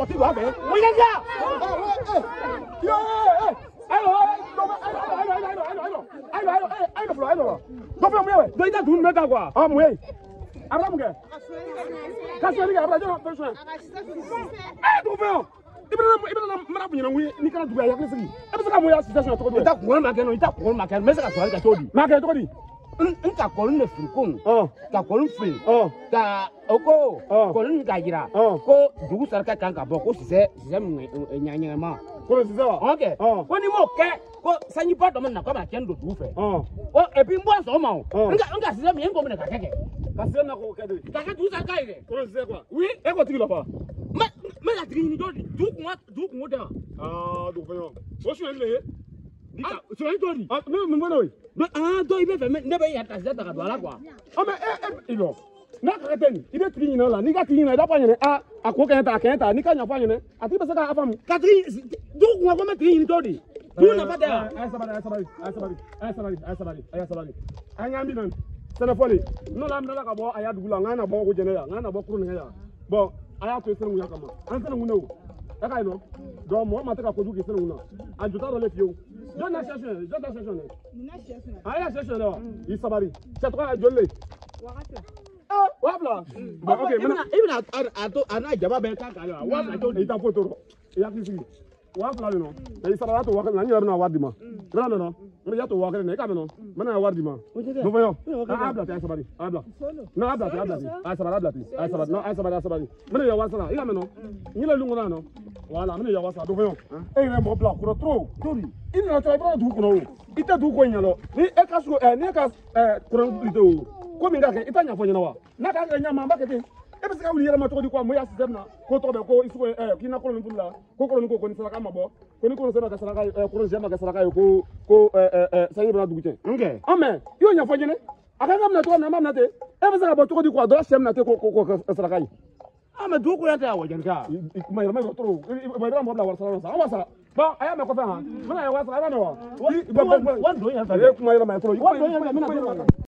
sorti doit faire. Oui, les gars. Nka kolon ne furukun ka kolon fili ka oko kolon ka jira ko dugu saraka kan ka bɔ ko sisɛ ɲaɲɛma ko sisɛ wa ok ko ni m'o kɛ ko sanjiba dɔ min na ko bɛna kɛ n don dugu fɛ et puis n bɔra sɔgɔma o nka sisɛ min e ko minɛ ka kɛ ka sisɛ na ko kɛ de ka kɛ dugu saraka ye dɛ ko sisɛ quoi oui e ko tigi la fa n bɛ ka tigi ɲini dugu kungo tɛ wa dugu fɛ o su le ye sɔrɔ to di min bɔ n'o ye dɔ i bɛ fɛ ne bɛ yɛrɛ ta sisɛ ta ka don a la quoi mais e lɔ n'a ka kɛ ten i bɛ tigi ɲininka la n'i ka tigi ɲininka i b'a fɔ a ɲɛna a ko kɛɲɛ ta a kɛɲɛ ta n'i ka ɲɛfɔ a ɲɛna a tigi bɛ se k'a faamu ka tigi dugu kungo ko n bɛ tigi ɲini to di dugu nafa tɛ wa a ye sabali a y'an bi na sɛnɛfɔli n'o la an bila ka bɔ a y'a dugu la n k'an na bɔ ko jɛnɛ yan n k'an na bɔ kurun nɛgɛ yan bon a y'a to yen sɛnɛngunya kama an sɛnɛngunne o e ka yen nɔ donc mɔgɔ ma tɛ ka kojugu kɛ sɛnɛngun na a jota dɔ le fiyewu jɔn na sɛsiyɔn dɛ a y'a sɛsiyɔn dɛ wa i sabali cɛ tɔgɔ ye joli le waa fila bon ok i bɛna a n'a jaba bɛɛ kan kan wa waa fila t'o di i t'a fɔ to i hakili sigi waa fila de nɔ i sabali a to waa kelen na n yɛrɛ bɛna wari di ma n bɛna mɛn nɔ n y'a to waa kelen na i ka mɛn nɔ n bɛna wari di ma nufɛyɔ a y'a bila ten a ye sabali a y'a bila non a y'a bila ten a ye sabali a y'a bila ten a ye sabali non a ye sabali n bɛna yɛ waa sara i ka mɛn nɔ n yɛlɛ lungu na nɔ voilà n bɛna yɛ waa sara nufɛyɔ e yɛrɛ mɔgɔ bila kɔrɔ trop tori i nana cɛ i bɔra dugu kɔnɔ o i tɛ dugu ko in ɲɛ lɔ ni e ka so ni e ka kuran bilite o ko min ka kɛ i t'a ɲɛfɔ ɲɛna wa n'a ka kɛ ɲɛma an b'a kɛ ten e bɛ se ka wuli yɛlɛma cogo di quoi mo y'a système na ko tɔgɔ bɛ ko isuko k'i na kolon furu la ko kolon ko ni saraka ma bɔ ko ni kolon sɛbɛn ka saraka kolon sɛbɛn ka saraka ye ko sanji bɛna dugu cɛ ok mais i y'o ɲɛfɔ ɲɛnɛ a kan ka minɛ cogo min na an b'a minɛ ten e bɛ se ka bɔ cogo di quoi dɔrɔn sɛ minɛ ten ko saraka ye mais dugu ko tɛ wa jɛnka kuma yɛlɛma yɔrɔ trop i b'a mɔgɔ bila wari sara sa an b'a sara bon a y'a mɛn kɔfɛ han n bɛna yɛ wari sara a b'a mɛn wa wari don yan fɛ e kuma yɛlɛma ye trop